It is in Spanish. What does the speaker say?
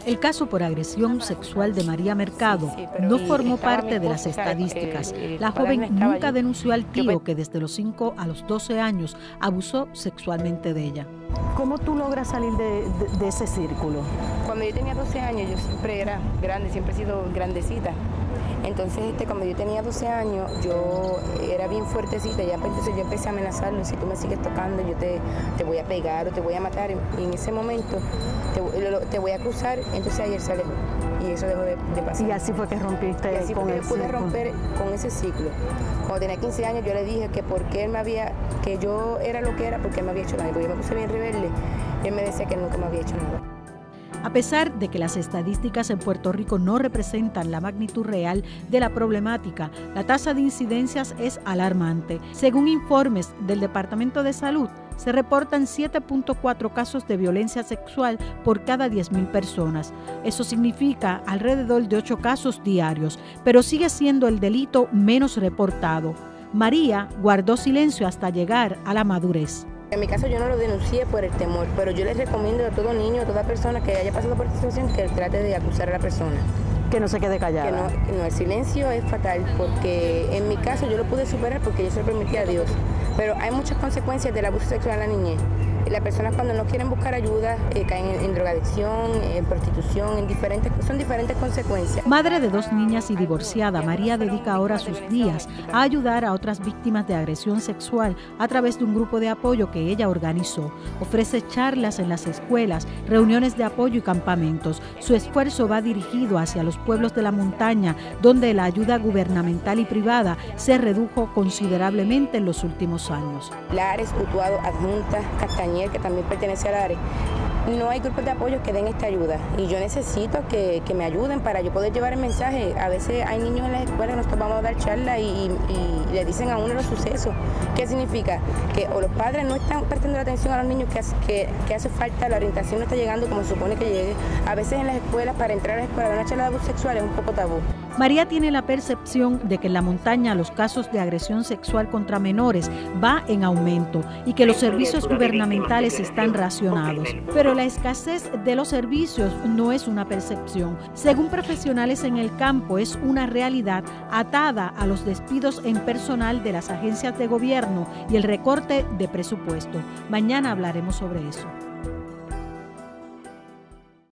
El caso por agresión sexual de María Mercado no formó parte de las estadísticas. La joven nunca denunció al tío que desde los 5 a los 12 años abusó sexualmente de ella. ¿Cómo tú logras salir de ese círculo? Cuando yo tenía 12 años, yo siempre era grande, siempre he sido grandecita. Entonces, cuando yo tenía 12 años, yo era bien fuertecita, ya entonces yo empecé a amenazarlo: si tú me sigues tocando, yo te voy a pegar o te voy a matar. Y en ese momento te voy a acusar. Entonces ayer se alejó y eso dejó de pasar. Y así fue que rompiste y así con el pude círculo. romper con ese ciclo. Cuando tenía 15 años, yo le dije que porque él que yo era lo que era, porque él me había hecho nada. Porque yo me puse bien rebelde, él me decía que él nunca me había hecho nada. A pesar de que las estadísticas en Puerto Rico no representan la magnitud real de la problemática, la tasa de incidencias es alarmante. Según informes del Departamento de Salud, se reportan 7.4 casos de violencia sexual por cada 10.000 personas. Eso significa alrededor de 8 casos diarios, pero sigue siendo el delito menos reportado. María guardó silencio hasta llegar a la madurez. En mi caso yo no lo denuncié por el temor, pero yo les recomiendo a todo niño, a toda persona que haya pasado por esta situación, que trate de acusar a la persona. Que no se quede callada. Que no, el silencio es fatal, porque en mi caso yo lo pude superar porque yo se lo permití a Dios. Pero hay muchas consecuencias del abuso sexual en la niñez. Las personas cuando no quieren buscar ayuda caen en drogadicción, en prostitución, son diferentes consecuencias. Madre de 2 niñas y divorciada, María dedica ahora sus días a ayudar a otras víctimas de agresión sexual a través de un grupo de apoyo que ella organizó. Ofrece charlas en las escuelas, reuniones de apoyo y campamentos. Su esfuerzo va dirigido hacia los pueblos de la montaña, donde la ayuda gubernamental y privada se redujo considerablemente en los últimos años. Lares, Utuado, Adjunta, Castañeda, que también pertenece al área, no hay grupos de apoyo que den esta ayuda y yo necesito que me ayuden para yo poder llevar el mensaje. A veces hay niños en las escuelas que nos vamos a dar charlas y le dicen a uno los sucesos. ¿Qué significa? Que o los padres no están prestando la atención a los niños que hace falta, la orientación no está llegando como se supone que llegue. A veces en las escuelas, para entrar a la escuela de una charla de abuso sexual es un poco tabú. María tiene la percepción de que en la montaña los casos de agresión sexual contra menores va en aumento y que los servicios gubernamentales están racionados. Pero la escasez de los servicios no es una percepción. Según profesionales en el campo, es una realidad atada a los despidos en personal de las agencias de gobierno y el recorte de presupuesto. Mañana hablaremos sobre eso.